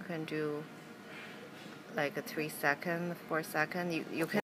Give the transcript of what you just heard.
can do like a 3 second, 4 second. You can